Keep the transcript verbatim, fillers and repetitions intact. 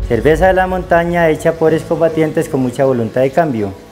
Cerveza de la montaña hecha por excombatientes con mucha voluntad de cambio.